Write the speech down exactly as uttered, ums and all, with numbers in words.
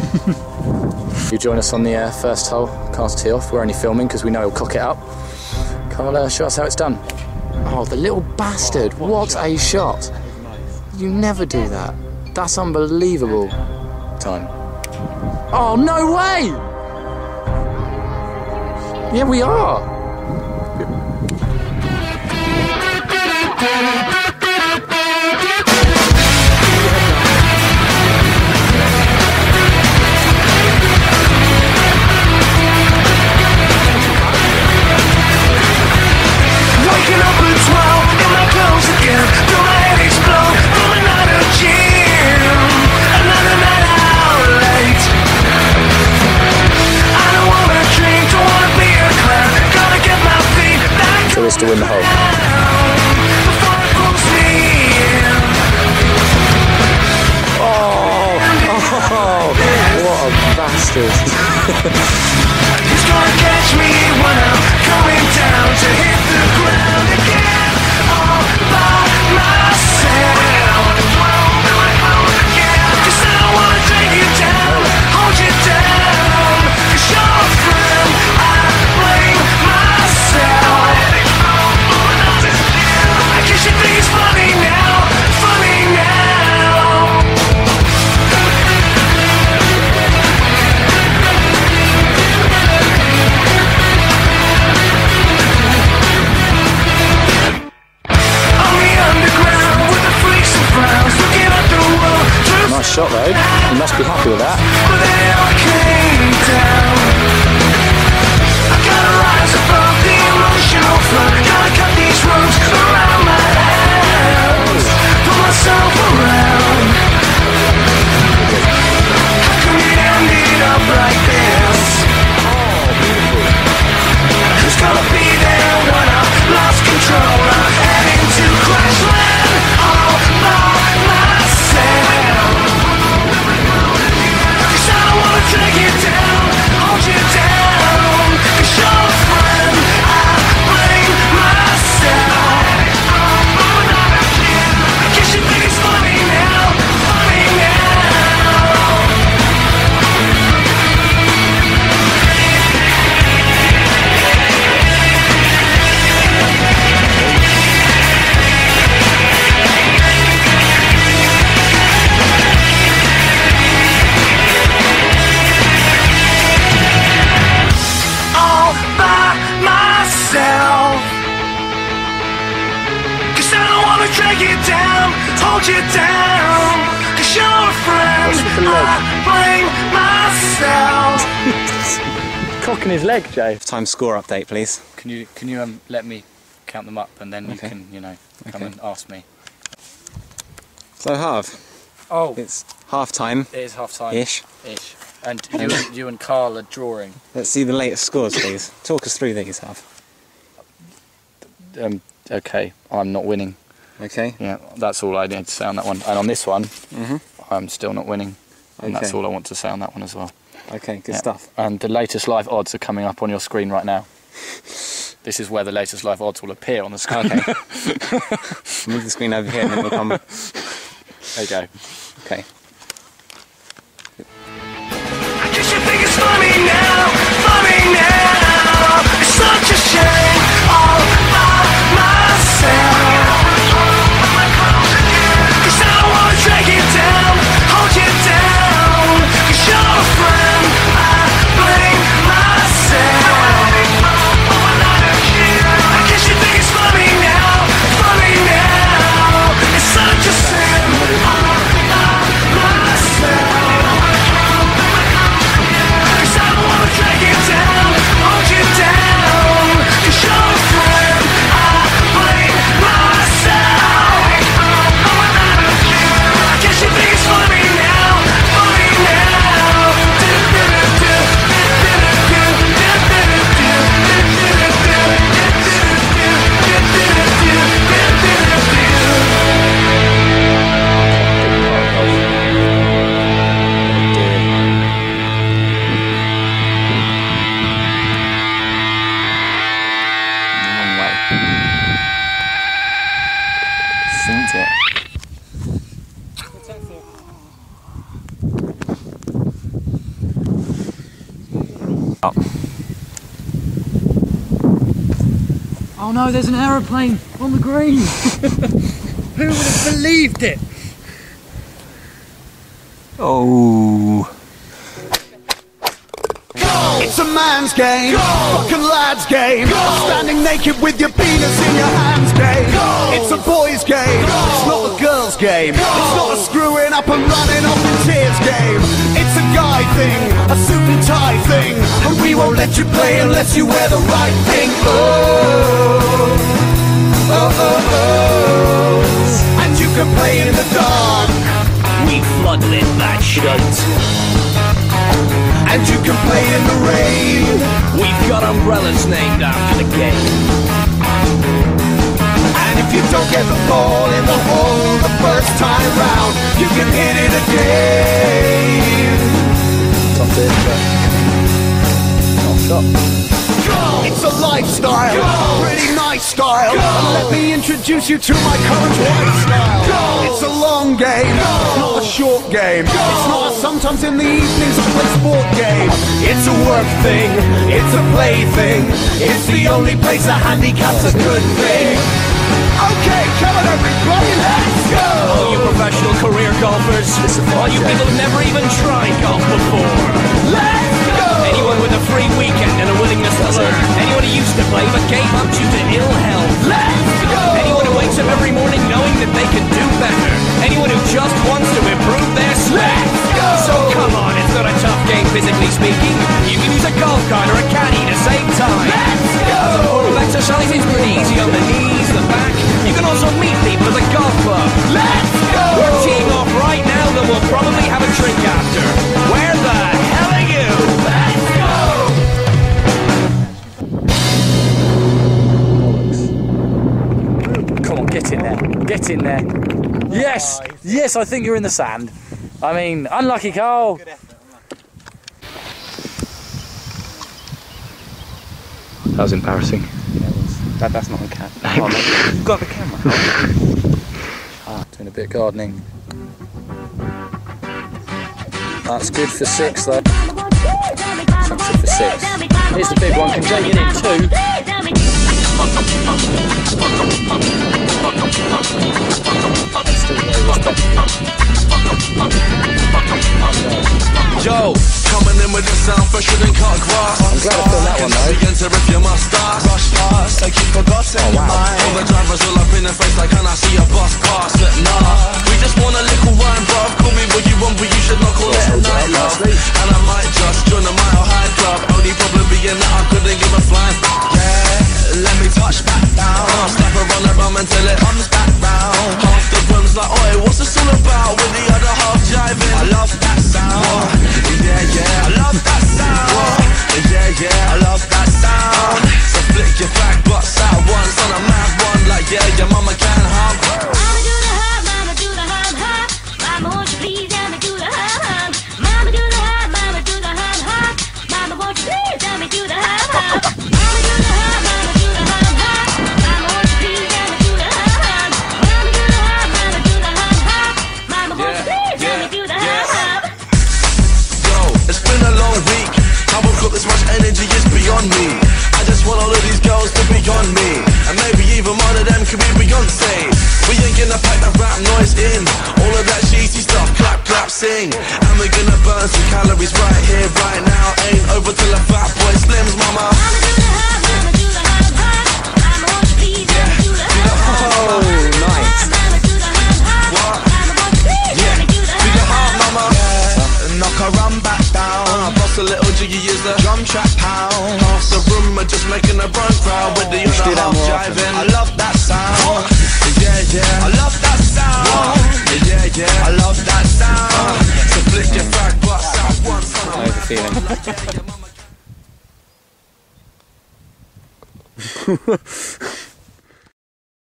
You join us on the uh, first hole, cast tee off. We're only filming because we know he'll cock it up. Carl, uh, show us how it's done. Oh, the little bastard! What a shot! You never do that. That's unbelievable. Time. Oh, no way! Yeah, we are. Waking up at twelve in my clothes again. Feel my head explode from another gym. Another night out late. I don't wanna drink, don't wanna be a clown. Gotta get my feet back So it's to win the hole. before it pulls me in. Oh, oh, what a bastard. Who's gonna catch me when I'm going down to hit the ground again? All by myself. Cause I don't wanna drag you down, hold you down. Cause you're a friend, I blame myself. I guess you think it's funny now, funny now. Nice shot though. You must be happy with that. But they all came down. I gotta rise above the emotional flood. Gotta cut these ropes around my hands. Pull myself around. How come it ended up like this? Who's gonna be there when I've lost control? I'm heading to crash land all by myself. Drag you down, hold you down. Cause you're a friend, I blame myself. I guess you think it's funny now, funny now. All by myself. Cause I don't wanna drag you down, hold you down. Cause you're a friend, I blame myself. Cocking his leg, Jay. Time score update, please. Can you can you um, let me count them up and then you Okay. can you know come Okay. and ask me. So Harv, Oh, it's half time it is half time. ish. Ish. And you and, you and Carl are drawing. Let's see the latest scores, please. Talk us through these, Harv. Um, okay, I'm not winning. Okay. Yeah, that's all I need to say on that one. And on this one, Mm-hmm. I'm still not winning. And that's Okay. all I want to say on that one as well. Okay, good Yeah. stuff. And the latest live odds are coming up on your screen right now. This is where the latest live odds will appear on the screen. Okay. Move the screen over here and then we'll come. There you go. Okay. I guess you think it's funny now, funny now. It's such a shame, all by myself. Cause I don't wanna drag you down, hold you down. Cause you're a friend, I blame myself. I guess you think it's funny now, funny now. It's such a sin, all by myself. Cause I don't wanna Up. Oh no, there's an aeroplane on the green. Who would have believed it? Oh. It's a man's game, fucking lad's game. Standing naked with your penis in your hands game. It's a boy's game, it's not a girl's game. It's not a screwing up and running off in tears game. It's a guy thing, a suit and tie thing. And we won't let you play unless you wear the right thing. Oh, oh, oh, oh. And you can play in the dark. We floodlit that shit. And you can play in the rain. We've got umbrellas named after the game. And if you don't get the ball in the hole the first time round, you can hit it again. Top it, but not shot. It's a lifestyle, pretty nice style. And let me introduce you to my current lifestyle. It's a long game, not a short game. It's not a sometimes in the evenings I play sport game. It's a work thing, it's a play thing. It's the only place a handicap's a good thing. Okay, come on everybody, let's go! All you professional career golfers, all you people who've never even tried golf before, let's go! Anyone with a free weekend and a willingness to learn. Anyone who used to play but gave up due to ill health. Let's go! Anyone who wakes up every morning knowing that they can do better. Anyone who just wants to improve their swing. Let's go! So come on, it's not a tough game physically speaking. You can use a golf cart or a caddy to save time. Let's go! The form of exercise is pretty easy on the knees, the back. You can also meet people at the golf club. Let's go! We're teeing off right now, then we'll probably have a drink after. Where the hell are you? Let's go! Come on, get in there. Get in there. Yes! Yes, I think you're in the sand. I mean, unlucky Carl. That was embarrassing. Yeah, it was. That, that's not a cat. Oh, mate, you've got the camera. Ah, doing a bit of gardening. That's good for six, though. That's it for six. Here's the big one. Can Jay get in two? Still very respectful. Yo, coming in with the sound fresher than cut grass. I'm glad I filmed that one though. Begin to rip your mustache. Rush past, like you forgot in Oh, your wow. mind. All the drivers all up in the face like, can I see a bus pass? But nah, we just want a little wine, bruv. Call me what you want, but you should not call it a night, love. And I might just join a Mile High Club. Only problem being that I couldn't give a flying. Yeah, let me touch back down. Slap her on the bum until it comes back round. Half the room's like, oi, what's this all about? With the other half jiving. I love that sound. Yeah, yeah, I love that sound. Yeah, yeah, I love that sound. So flick your back butts out once on a mad one. Like, yeah, your mama can hum. Mama do the hum, mama do the hum hum. Mama won't you please let me do the hum hum. Mama do the hum, mama do the hum hum. Mama won't you please let me do the hum hum. Mama do the hum, mama do the hum hum. Mama won't you please let me do the hum hum. Mama do the hum, mama do the hum hum. Mama won't you please let me do the hum hum. Yo, it's been a long week. How I've got this much energy is beyond me. I just want all of these girls to be on me. And maybe even one of them could be Beyonce. We ain't gonna pack that rap noise in. All of that cheesy stuff, clap, clap, sing. And we're gonna burn some calories right here, right now. Ain't over till a fat boy slims, mama. Mama do the hum, mama do the hum hum. Mama won't you please let me do the hum hum. Oh, nice. Mama do the hum hum. What? Mama won't you please let me do the Big hum heart, hum. mama. Yeah. Knock her run back down. Uh, boss a little jiggy is the drum track pound. Half the room are just making a run crowd with the should do other that half more often. jiving. I love that sound. Yeah, yeah. I love that sound. Yeah, yeah. I love that sound. So flick your back butts out once. I have a feeling.